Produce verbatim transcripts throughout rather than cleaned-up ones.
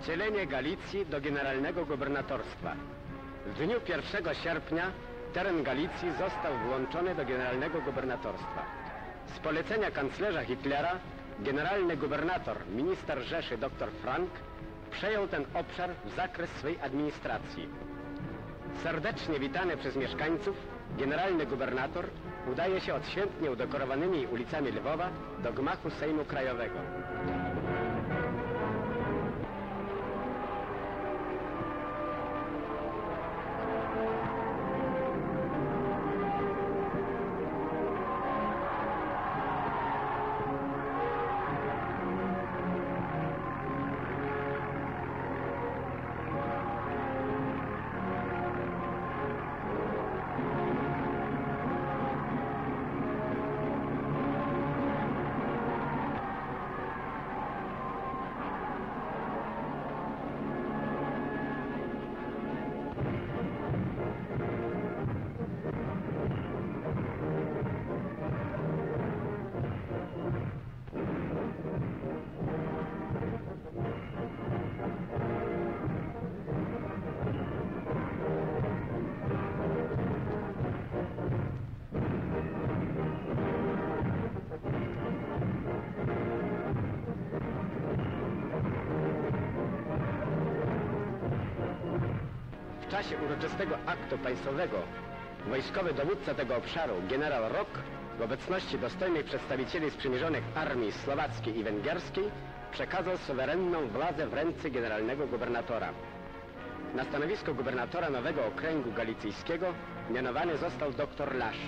Wcielenie Galicji do generalnego gubernatorstwa. W dniu pierwszego sierpnia teren Galicji został włączony do generalnego gubernatorstwa. Z polecenia kanclerza Hitlera generalny gubernator, minister Rzeszy dr Frank przejął ten obszar w zakres swej administracji. Serdecznie witany przez mieszkańców, generalny gubernator udaje się odświętnie udekorowanymi ulicami Lwowa do gmachu Sejmu Krajowego. W czasie uroczystego aktu państwowego wojskowy dowódca tego obszaru, generał Rock, w obecności dostojnych przedstawicieli sprzymierzonych armii słowackiej i węgierskiej, przekazał suwerenną władzę w ręce generalnego gubernatora. Na stanowisko gubernatora nowego okręgu galicyjskiego mianowany został dr Lasz.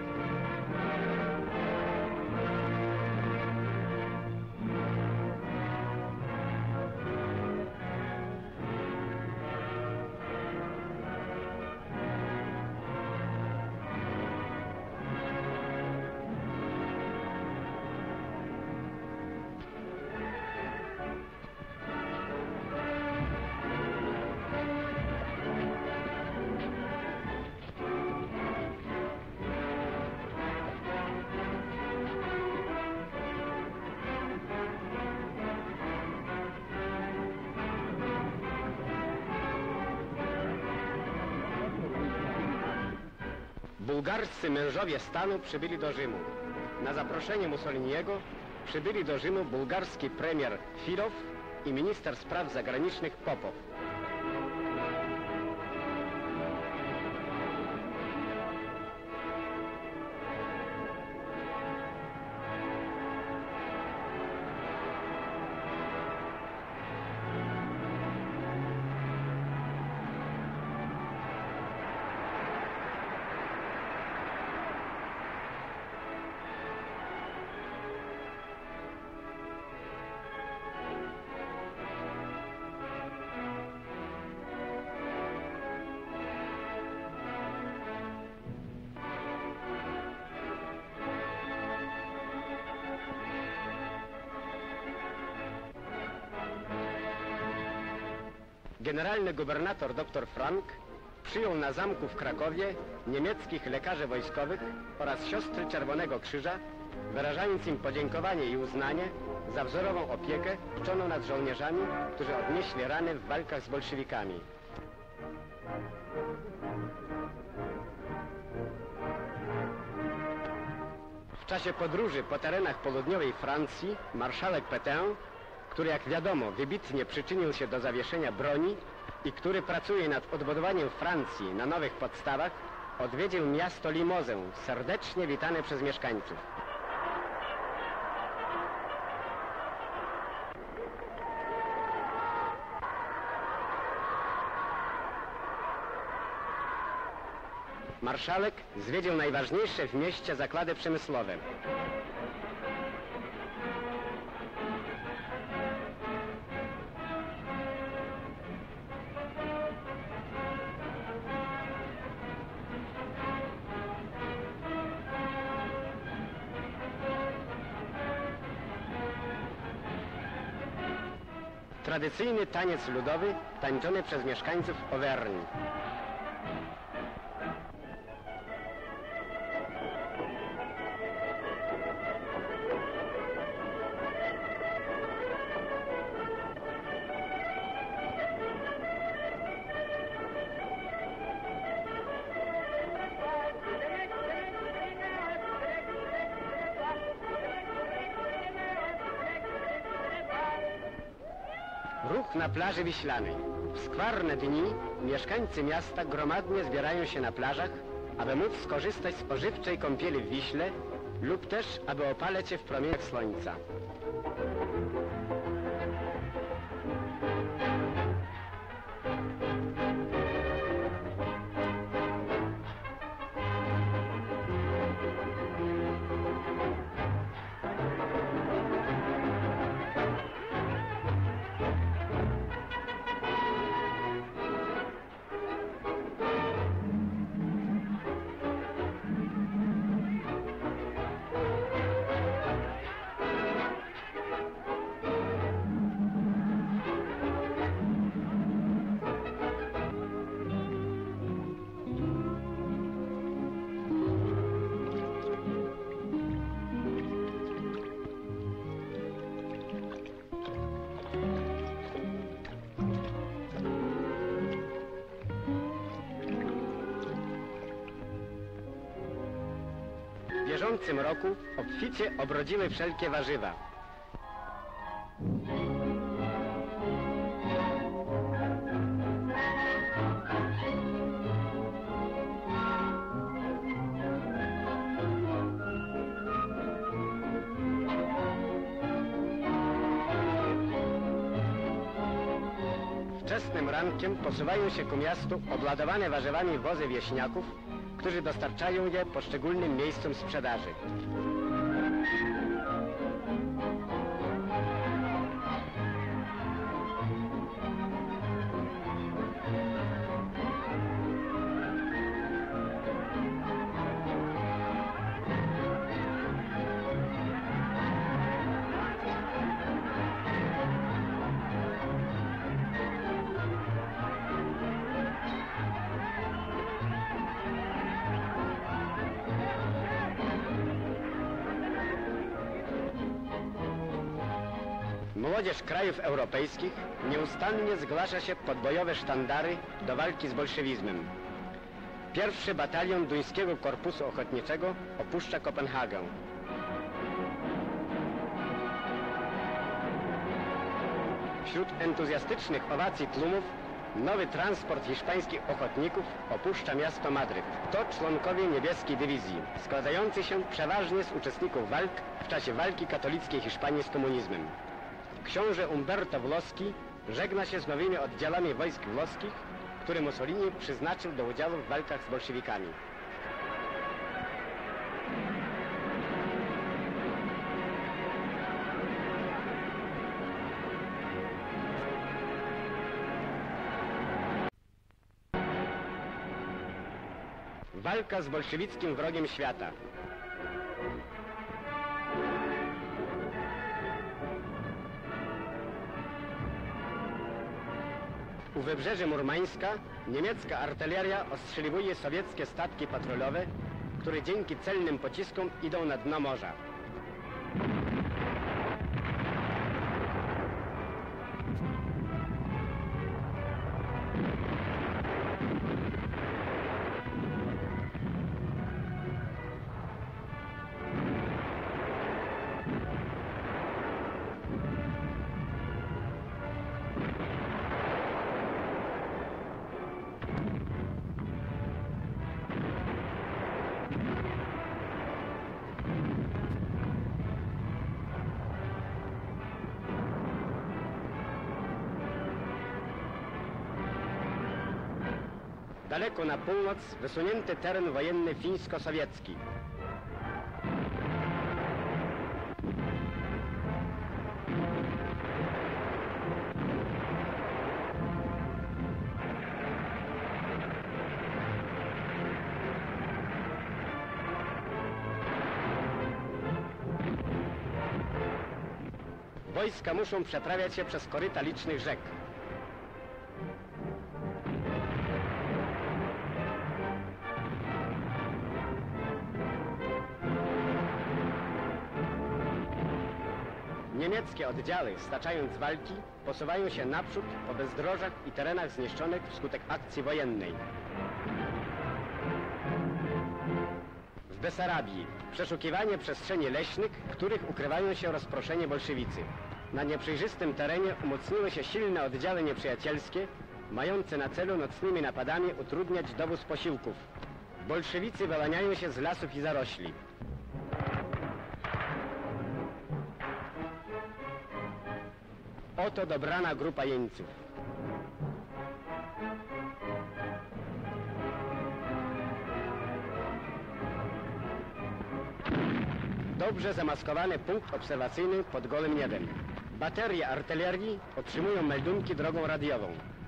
Bułgarscy mężowie stanu przybyli do Rzymu. Na zaproszenie Mussoliniego przybyli do Rzymu bułgarski premier Filow i minister spraw zagranicznych Popow. Generalny gubernator dr Frank przyjął na zamku w Krakowie niemieckich lekarzy wojskowych oraz siostry Czerwonego Krzyża, wyrażając im podziękowanie i uznanie za wzorową opiekę czczoną nad żołnierzami, którzy odnieśli rany w walkach z bolszewikami. W czasie podróży po terenach południowej Francji marszałek Pétain, który jak wiadomo wybitnie przyczynił się do zawieszenia broni i który pracuje nad odbudowaniem Francji na nowych podstawach, odwiedził miasto Limozę, serdecznie witane przez mieszkańców. Marszałek zwiedził najważniejsze w mieście zakłady przemysłowe. Tradycyjny taniec ludowy tańczony przez mieszkańców Auvergne. Urlop na plaży Wiślanej. W skwarne dni mieszkańcy miasta gromadnie zbierają się na plażach, aby móc skorzystać z spożywczej kąpieli w Wiśle lub też, aby opalać się w promieniach słońca. W bieżącym roku obficie obrodziły wszelkie warzywa. Wczesnym rankiem posuwają się ku miastu obladowane warzywami wozy wieśniaków, którzy dostarczają je poszczególnym miejscom sprzedaży. Młodzież krajów europejskich nieustannie zgłasza się pod bojowe sztandary do walki z bolszewizmem. Pierwszy batalion duńskiego korpusu ochotniczego opuszcza Kopenhagę. Wśród entuzjastycznych owacji tłumów nowy transport hiszpańskich ochotników opuszcza miasto Madryt. To członkowie niebieskiej dywizji, składający się przeważnie z uczestników walk w czasie walki katolickiej Hiszpanii z komunizmem. Książę Umberto Włoski żegna się z nowymi oddziałami wojsk włoskich, które Mussolini przyznaczył do udziału w walkach z bolszewikami. Walka z bolszewickim wrogiem świata. U wybrzeży Murmańska niemiecka artyleria ostrzeliwuje sowieckie statki patrolowe, które dzięki celnym pociskom idą na dno morza. Daleko na północ wysunięty teren wojenny fińsko-sowiecki. Wojska muszą przeprawiać się przez koryta licznych rzek. Niemieckie oddziały, staczając walki, posuwają się naprzód po bezdrożach i terenach zniszczonych wskutek akcji wojennej. W Besarabii przeszukiwanie przestrzeni leśnych, w których ukrywają się rozproszeni bolszewicy. Na nieprzejrzystym terenie umocniły się silne oddziały nieprzyjacielskie, mające na celu nocnymi napadami utrudniać dowóz posiłków. Bolszewicy wyłaniają się z lasów i zarośli. Oto dobrana grupa jeńców. Dobrze zamaskowany punkt obserwacyjny pod gołym niebem. Baterie artylerii otrzymują meldunki drogą radiową.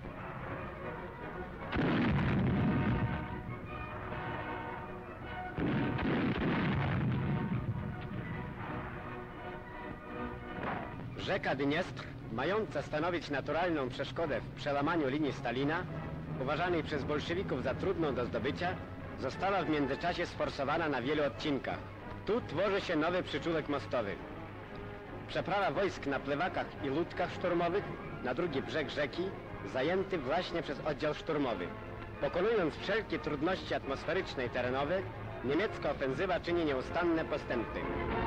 Rzeka Dniestr, mająca stanowić naturalną przeszkodę w przełamaniu linii Stalina, uważanej przez bolszewików za trudną do zdobycia, została w międzyczasie sforsowana na wielu odcinkach. Tu tworzy się nowy przyczółek mostowy. Przeprawa wojsk na plewakach i łódkach szturmowych na drugi brzeg rzeki, zajęty właśnie przez oddział szturmowy. Pokonując wszelkie trudności atmosferyczne i terenowe, niemiecka ofensywa czyni nieustanne postępy.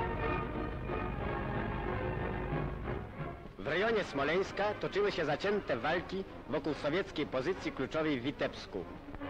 W rejonie Smoleńska toczyły się zacięte walki wokół sowieckiej pozycji kluczowej w Witebsku.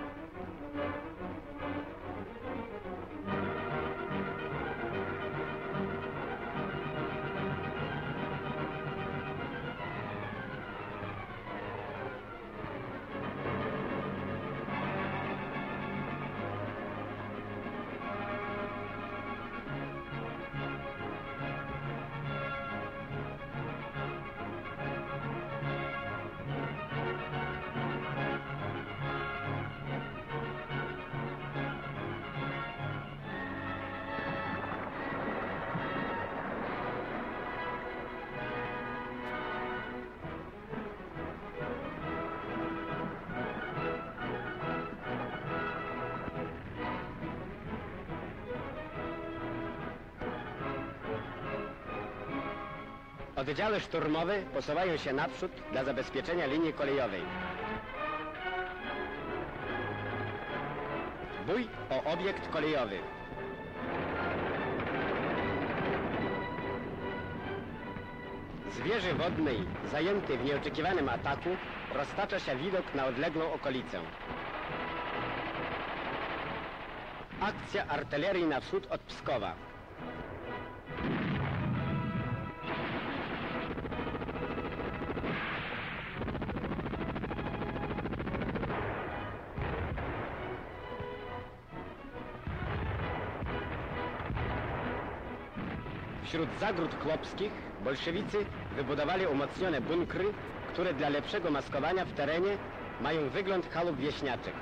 Oddziały szturmowe posuwają się naprzód dla zabezpieczenia linii kolejowej. Bój o obiekt kolejowy. Z wieży wodnej, zajętej w nieoczekiwanym ataku, roztacza się widok na odległą okolicę. Akcja artylerii na wschód od Pskowa. Wśród zagród chłopskich bolszewicy wybudowali umocnione bunkry, które dla lepszego maskowania w terenie mają wygląd chałup wieśniaczych.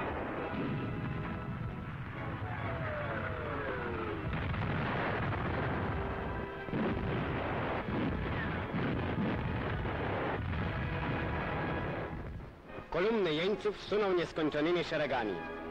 Kolumny jeńców suną nieskończonymi szeregami.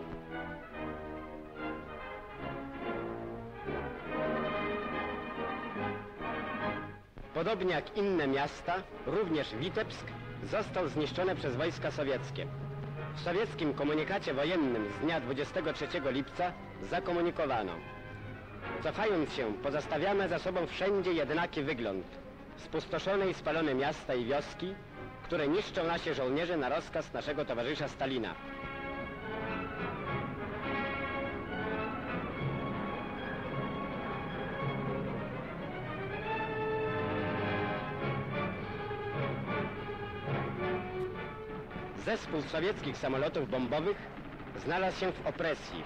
Podobnie jak inne miasta, również Witebsk został zniszczony przez wojska sowieckie. W sowieckim komunikacie wojennym z dnia dwudziestego trzeciego lipca zakomunikowano: cofając się, pozostawiamy za sobą wszędzie jednaki wygląd. Spustoszone i spalone miasta i wioski, które niszczą nasi żołnierze na rozkaz naszego towarzysza Stalina. Zespół sowieckich samolotów bombowych znalazł się w opresji.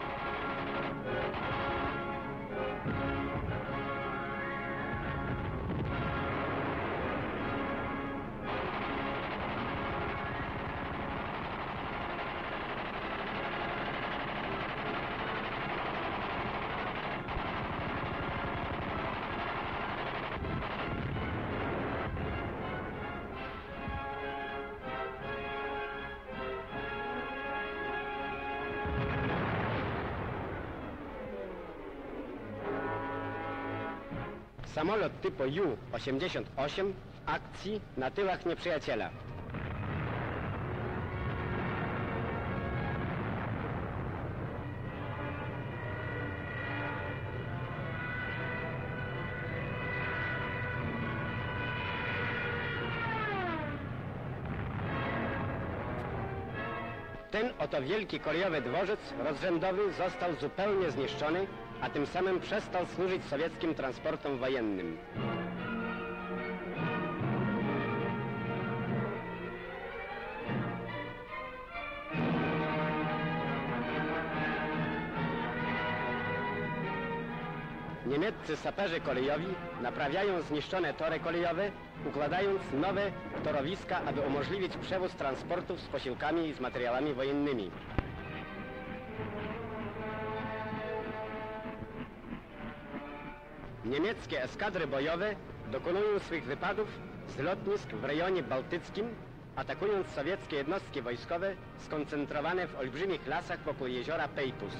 Samolot typu Ju osiemdziesiąt osiem w akcji na tyłach nieprzyjaciela. Ten oto wielki kolejowy dworzec rozrzędowy został zupełnie zniszczony, a tym samym przestał służyć sowieckim transportom wojennym. Niemieccy saperzy kolejowi naprawiają zniszczone tory kolejowe, układając nowe torowiska, aby umożliwić przewóz transportów z posiłkami i z materiałami wojennymi. Niemieckie eskadry bojowe dokonują swych wypadów z lotnisk w rejonie bałtyckim, atakując sowieckie jednostki wojskowe skoncentrowane w olbrzymich lasach wokół jeziora Pejpus.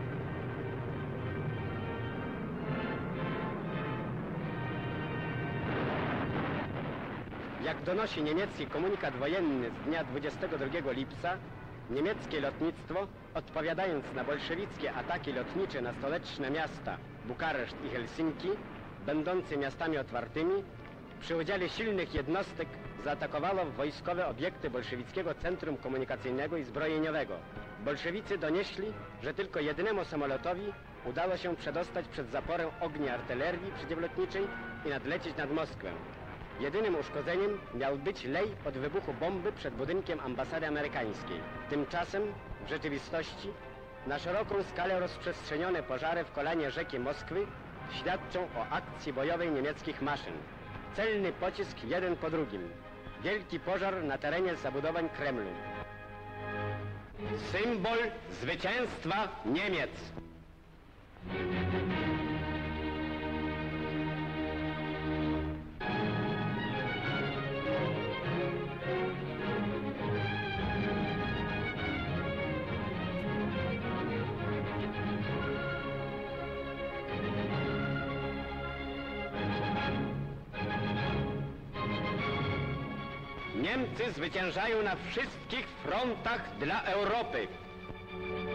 Jak donosi niemiecki komunikat wojenny z dnia dwudziestego drugiego lipca, niemieckie lotnictwo, odpowiadając na bolszewickie ataki lotnicze na stołeczne miasta Bukareszt i Helsinki, będące miastami otwartymi, przy udziale silnych jednostek zaatakowało wojskowe obiekty bolszewickiego Centrum Komunikacyjnego i Zbrojeniowego. Bolszewicy donieśli, że tylko jednemu samolotowi udało się przedostać przed zaporę ognia artylerii przeciwlotniczej i nadlecieć nad Moskwę. Jedynym uszkodzeniem miał być lej od wybuchu bomby przed budynkiem ambasady amerykańskiej. Tymczasem, w rzeczywistości, na szeroką skalę rozprzestrzenione pożary w kolanie rzeki Moskwy świadczą o akcji bojowej niemieckich maszyn. Celny pocisk jeden po drugim. Wielki pożar na terenie zabudowań Kremlu. Symbol zwycięstwa Niemiec. Niemcy zwyciężają na wszystkich frontach dla Europy.